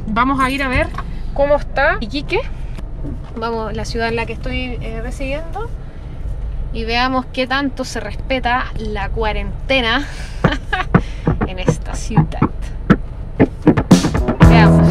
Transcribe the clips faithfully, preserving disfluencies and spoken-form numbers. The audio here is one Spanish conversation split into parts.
vamos a ir a ver cómo está Iquique. Vamos a la ciudad en la que estoy eh, residiendo y veamos qué tanto se respeta la cuarentena en esta ciudad. Veamos.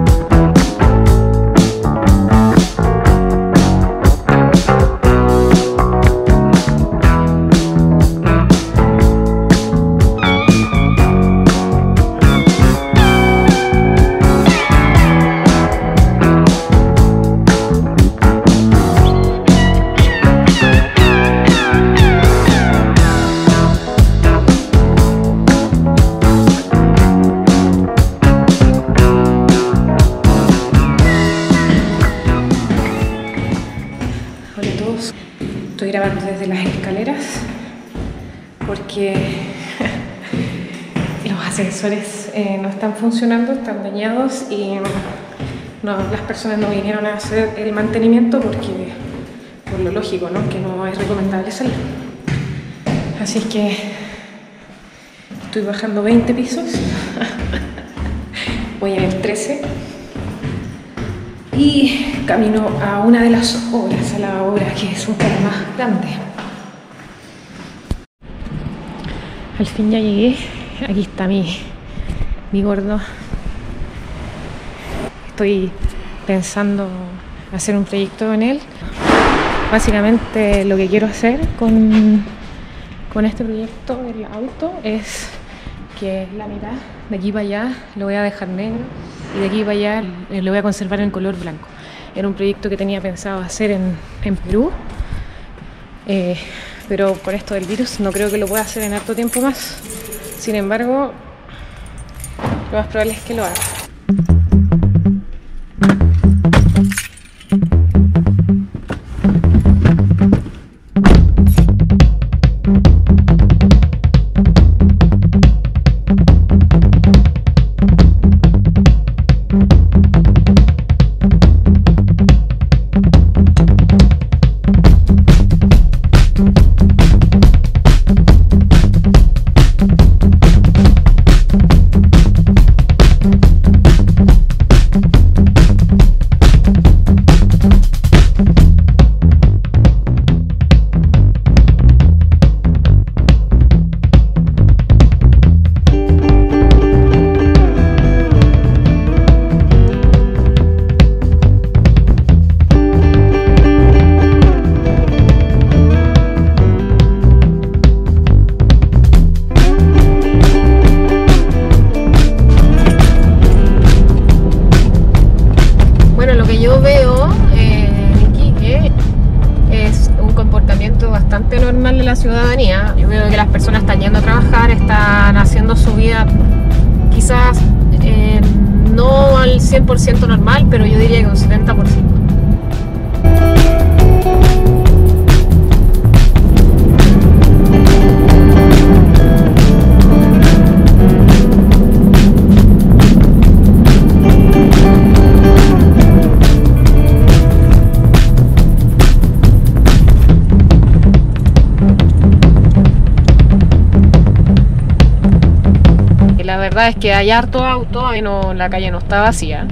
Estoy grabando desde las escaleras porque los ascensores eh, no están funcionando, están dañados y no, las personas no vinieron a hacer el mantenimiento porque, por lo lógico, ¿no? Que no es recomendable salir. Así es que estoy bajando veinte pisos, voy en el trece y camino a una de las obras, a la obra que es un poco más grande. Al fin ya llegué. Aquí está mi, mi gordo. Estoy pensando hacer un proyecto en él. Básicamente lo que quiero hacer con, con este proyecto del auto es que la mitad de aquí para allá lo voy a dejar negro y de aquí para allá lo voy a conservar en color blanco. Era un proyecto que tenía pensado hacer en, en Perú, eh, pero por esto del virus no creo que lo pueda hacer en harto tiempo más. Sin embargo, lo más probable es que lo haga. Normal de la ciudadanía. Yo veo que las personas están yendo a trabajar, están haciendo su vida quizás eh, no al cien por ciento normal, pero yo diría que un setenta por ciento. La verdad es que hay harto auto y no, la calle no está vacía.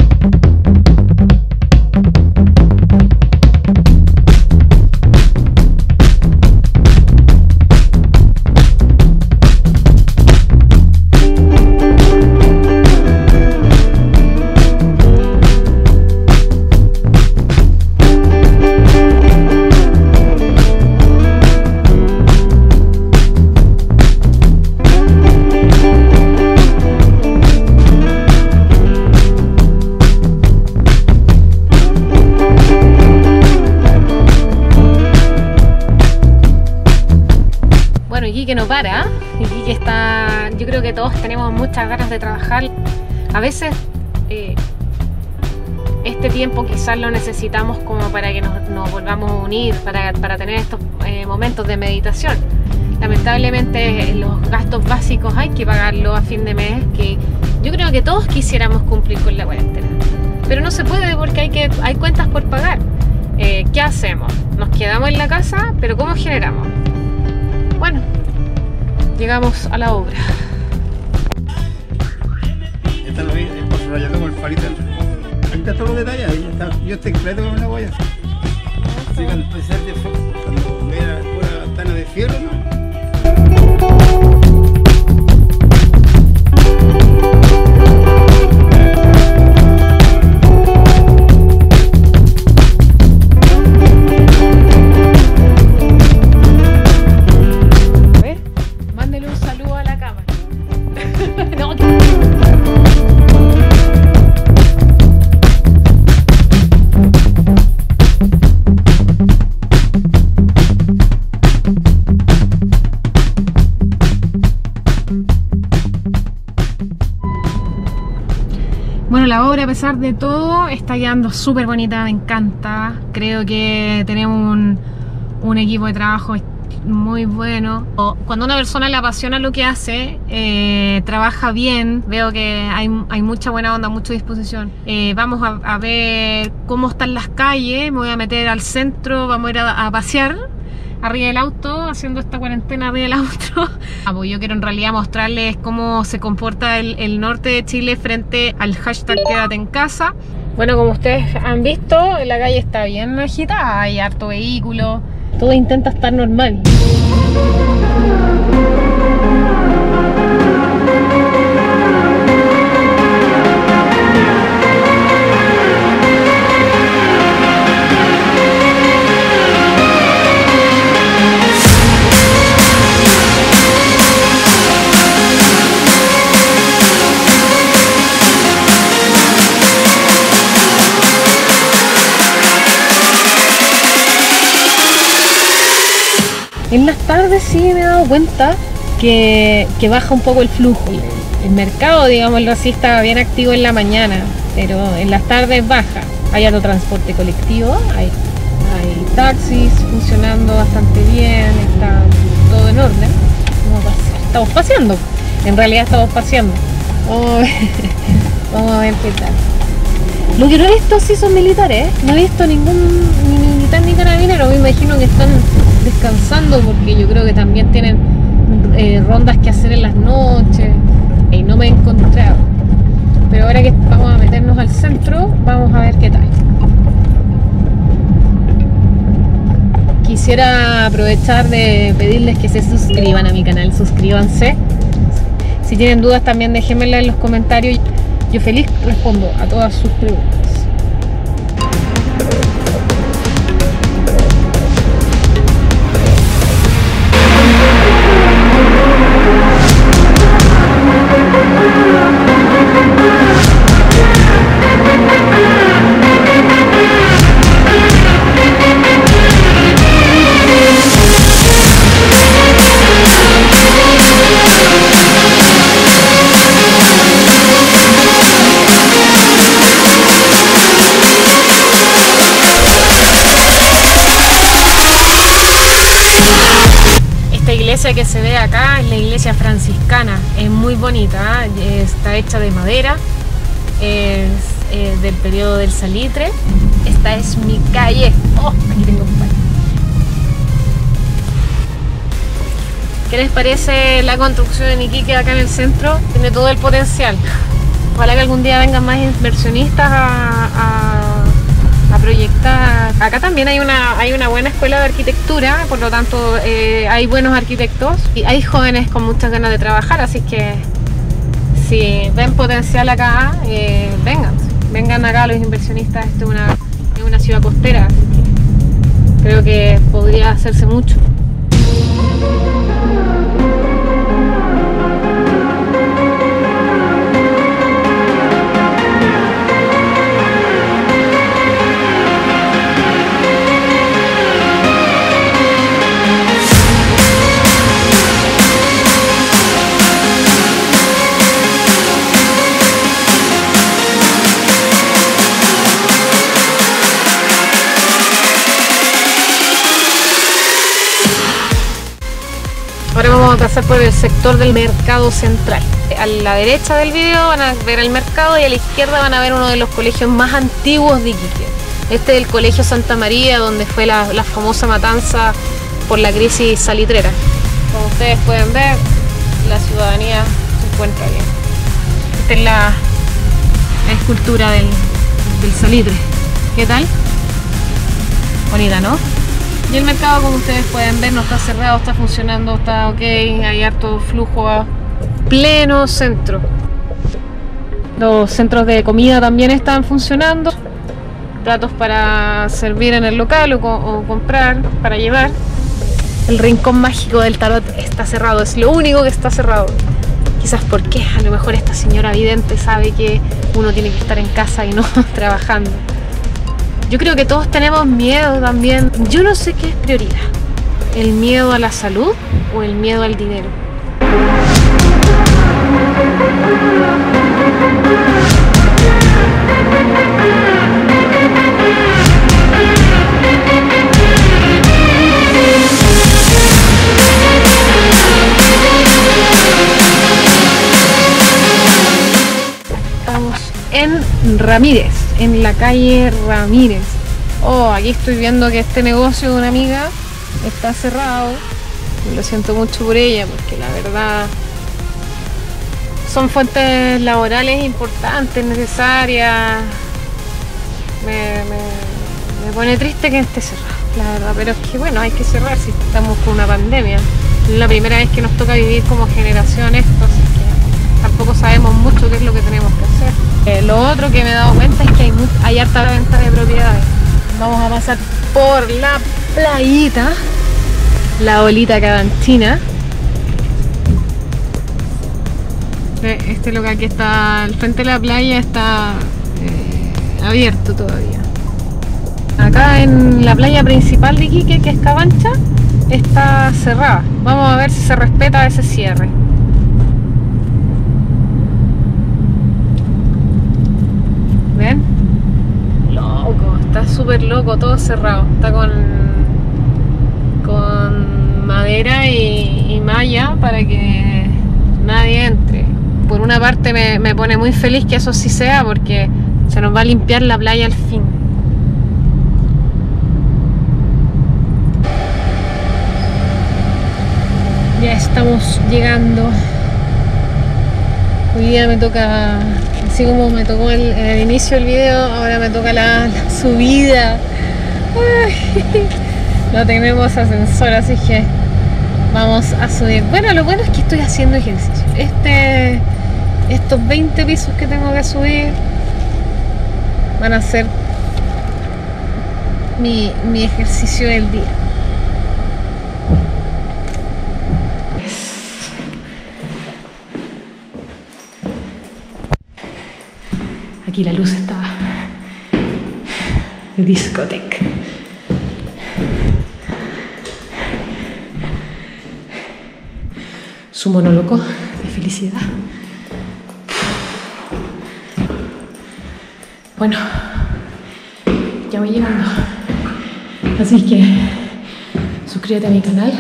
Que no para, y que está, yo creo que todos tenemos muchas ganas de trabajar. A veces eh, este tiempo quizás lo necesitamos como para que nos, nos volvamos a unir, para, para tener estos eh, momentos de meditación. Lamentablemente los gastos básicos hay que pagarlos a fin de mes, que yo creo que todos quisiéramos cumplir con la cuarentena, pero no se puede porque hay, que, hay cuentas por pagar. Eh, ¿qué hacemos? Nos quedamos en la casa, pero ¿cómo generamos? Bueno, llegamos a la obra. Esta es la raya como el palito. Ahí está todo los detalles, ahí está. Yo estoy completo con una guaya. Así cuando empecé de cuando era pura tana de fierro, ¿no? Bueno, la obra, a pesar de todo, está quedando súper bonita, me encanta. Creo que tenemos un, un equipo de trabajo muy bueno. Cuando una persona le apasiona lo que hace, eh, trabaja bien, veo que hay, hay mucha buena onda, mucha disposición. Eh, vamos a, a ver cómo están las calles, me voy a meter al centro, vamos a ir a, a pasear arriba del auto, haciendo esta cuarentena arriba del auto. Ah, pues yo quiero en realidad mostrarles cómo se comporta el, el norte de Chile frente al hashtag Quédate en Casa. Bueno, como ustedes han visto, la calle está bien agitada, hay harto vehículo, todo intenta estar normal. En las tardes sí me he dado cuenta que, que baja un poco el flujo. El mercado, digámoslo así, está bien activo en la mañana, pero en las tardes baja. Hay otro transporte colectivo, hay, hay taxis funcionando bastante bien, está todo en orden. Vamos a pasear. Estamos paseando, en realidad estamos paseando. Vamos a ver, vamos a ver qué tal. Lo que no he visto sí son militares, ¿eh? No he visto ningún ni militar ni carabinero, me imagino que están descansando porque yo creo que también tienen eh, rondas que hacer en las noches y no me he encontrado. Pero ahora que vamos a meternos al centro, vamos a ver qué tal. Quisiera aprovechar de pedirles que se suscriban a mi canal, suscríbanse. Si tienen dudas también déjenmela en los comentarios. Yo feliz respondo a todas sus preguntas. Que se ve acá es la iglesia franciscana, es muy bonita, ¿eh? Está hecha de madera, es eh, del periodo del salitre. Esta es mi calle. Oh, aquí tengo un pan. ¿Qué les parece la construcción en Iquique acá en el centro? Tiene todo el potencial. Ojalá que algún día vengan más inversionistas a, a a proyectar. Acá también hay una, hay una buena escuela de arquitectura, por lo tanto eh, hay buenos arquitectos y hay jóvenes con muchas ganas de trabajar, así que si ven potencial acá, eh, vengan, vengan acá los inversionistas. Esto es una, es una ciudad costera, así que creo que podría hacerse mucho. Ahora vamos a pasar por el sector del mercado central. A la derecha del video van a ver el mercado y a la izquierda van a ver uno de los colegios más antiguos de Iquique. Este es el Colegio Santa María, donde fue la, la famosa matanza por la crisis salitrera. Como ustedes pueden ver, la ciudadanía se encuentra bien. Esta es la, escultura del, del salitre. ¿Qué tal? Bonita, ¿no? Y el mercado, como ustedes pueden ver, no está cerrado, está funcionando, está ok, hay harto flujo a pleno centro. Los centros de comida también están funcionando, platos para servir en el local o, co o comprar para llevar. El rincón mágico del tarot está cerrado, es lo único que está cerrado. Quizás porque a lo mejor esta señora vidente sabe que uno tiene que estar en casa y no trabajando. Yo creo que todos tenemos miedo también. Yo no sé qué es prioridad, el miedo a la salud o el miedo al dinero. Estamos en Ramírez, en la calle Ramírez. Oh, aquí estoy viendo que este negocio de una amiga está cerrado. Lo siento mucho por ella, porque la verdad son fuentes laborales importantes, necesarias. Me, me, me pone triste que esté cerrado, la verdad, pero es que bueno, hay que cerrar si estamos con una pandemia. Es la primera vez que nos toca vivir como generación esto, así que tampoco sabemos mucho qué es lo que tenemos que hacer. Eh, lo otro que me he dado cuenta es que hay, hay harta venta de propiedades. Vamos a pasar por la playita, la olita cabanchina. Este local que está al frente de la playa está eh, abierto todavía. Acá en la playa principal de Iquique, que es Cabancha, está cerrada. Vamos a ver si se respeta ese cierre. ¿Ven? Loco, está súper loco, todo cerrado. Está con, con madera y, y malla para que nadie entre. Por una parte me, me pone muy feliz que eso sí sea, porque se nos va a limpiar la playa al fin. Ya estamos llegando. Hoy día me toca, así como me tocó el, en el inicio del video, ahora me toca la, la subida. Ay, no tenemos ascensor, así que vamos a subir. Bueno, lo bueno es que estoy haciendo ejercicio. Este, estos veinte pisos que tengo que subir van a ser mi, mi ejercicio del día. Aquí la luz está de discoteca. Su monólogo de felicidad. Bueno, ya voy llegando. Así que suscríbete a mi canal.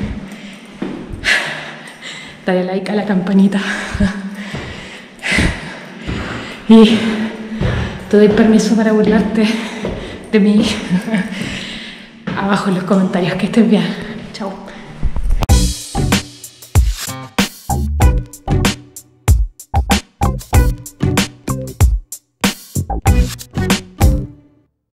Dale like a la campanita. Y te doy permiso para burlarte de mí abajo en los comentarios. Que estés bien. Chao.